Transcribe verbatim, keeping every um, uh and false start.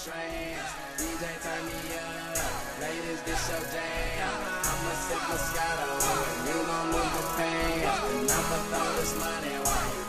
trance. D J turn me up, ladies this your jam. I'ma sip Moscato, you gon' lose the pain, and I'ma throw this money while you